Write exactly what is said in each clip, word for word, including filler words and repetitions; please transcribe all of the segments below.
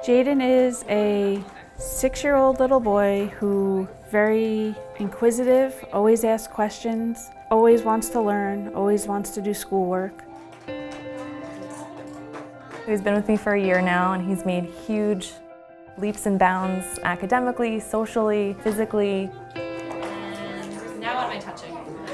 Jaden is a six-year-old little boy who very inquisitive, always asks questions, always wants to learn, always wants to do schoolwork. He's been with me for a year now and he's made huge leaps and bounds academically, socially, physically. Now what am I touching?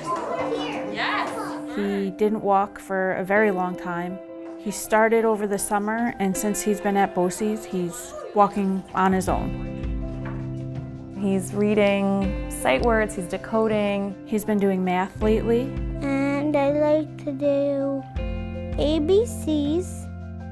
Yes! He didn't walk for a very long time. He started over the summer, and since he's been at BOCES, he's walking on his own. He's reading sight words, he's decoding. He's been doing math lately. And I like to do A B Cs.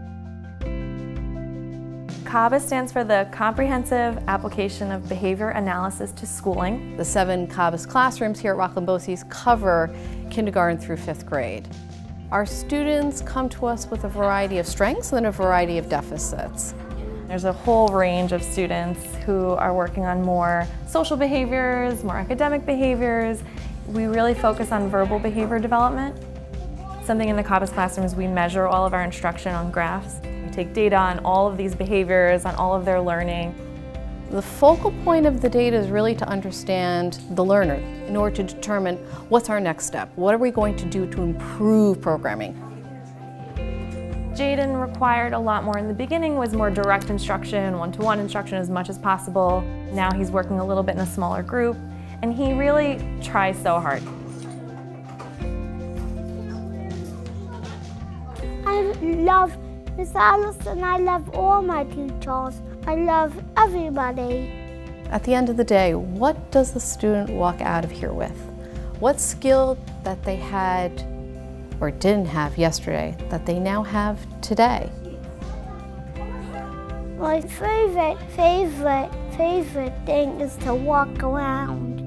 CABAS stands for the Comprehensive Application of Behavior Analysis to Schooling. The seven CABAS classrooms here at Rockland BOCES cover kindergarten through fifth grade. Our students come to us with a variety of strengths and a variety of deficits. There's a whole range of students who are working on more social behaviors, more academic behaviors. We really focus on verbal behavior development. Something in the CABAS classrooms, we measure all of our instruction on graphs. We take data on all of these behaviors, on all of their learning. The focal point of the data is really to understand the learner in order to determine what's our next step. What are we going to do to improve programming? Jaden required a lot more in the beginning, was more direct instruction, one-to-one instruction as much as possible. Now he's working a little bit in a smaller group, and he really tries so hard. I love Miss Alice and I love all my teachers. I love everybody. At the end of the day, what does the student walk out of here with? What skill that they had or didn't have yesterday that they now have today? My favorite, favorite, favorite thing is to walk around.